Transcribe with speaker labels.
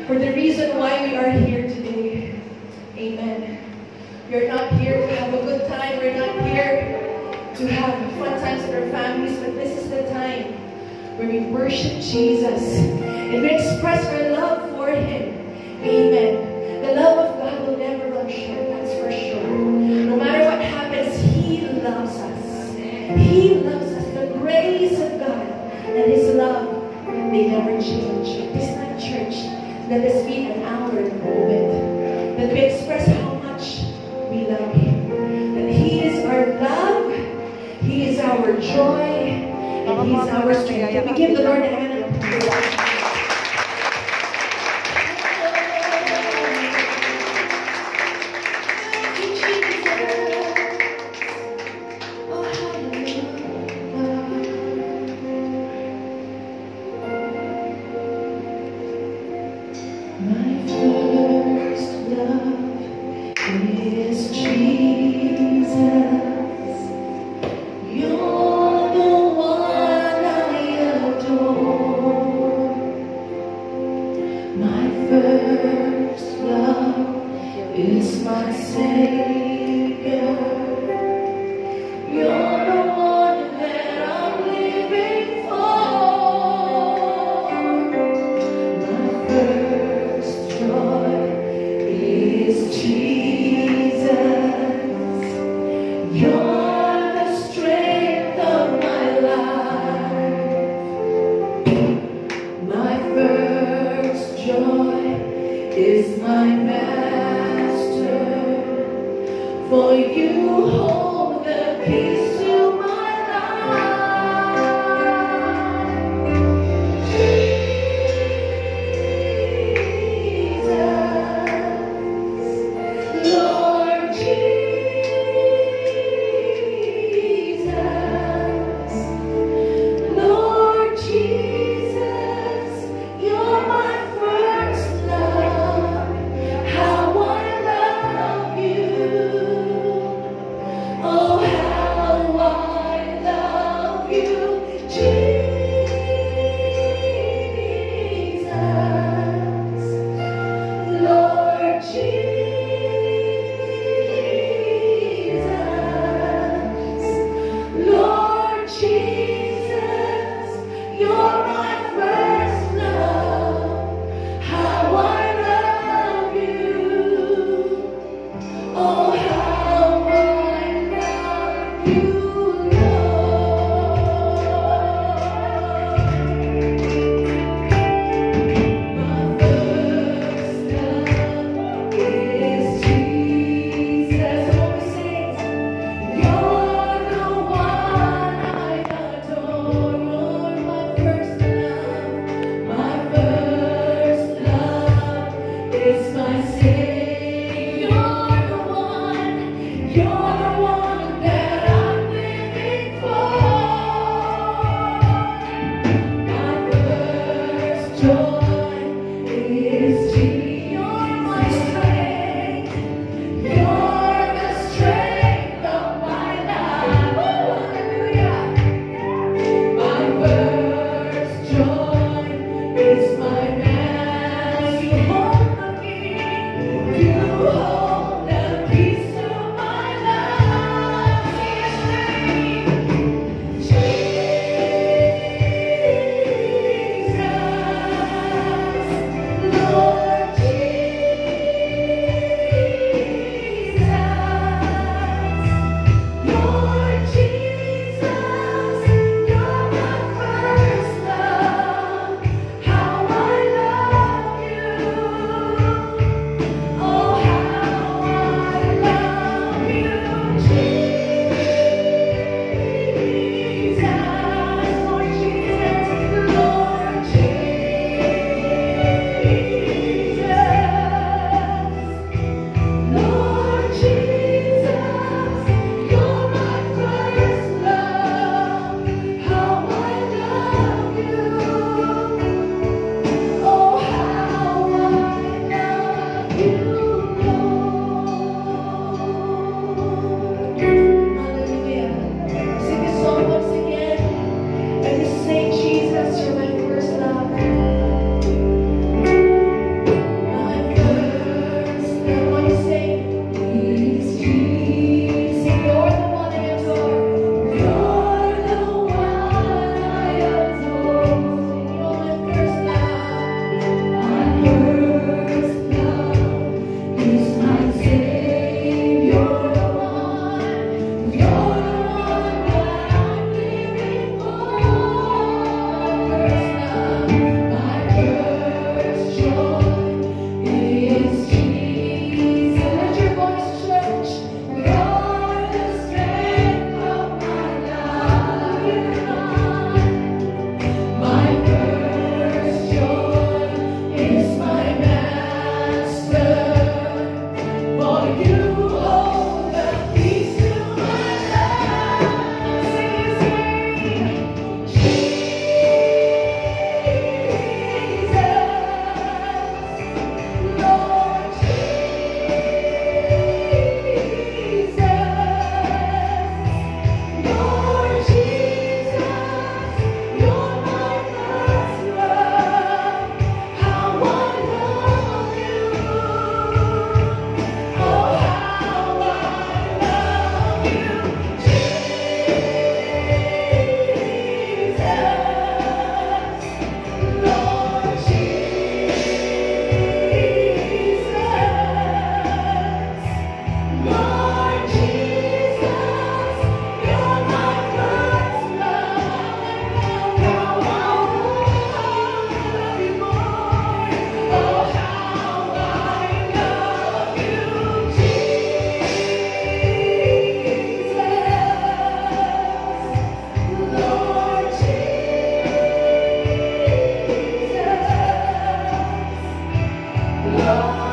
Speaker 1: for the reason why we are here today. Amen. We're not here to have a good time. We're not here to have fun times with our families, but this is the time where we worship Jesus and we express our love for Him. Amen. The love of God will never run short, that's for sure. No matter what happens, He loves us. He loves us. The grace of God and His love, they never change. This night, church, let us be an hour moment that we express how much we love Him. That He is our love, He is our joy, and He is our strength. Can we give the Lord a hand of praise? Lord.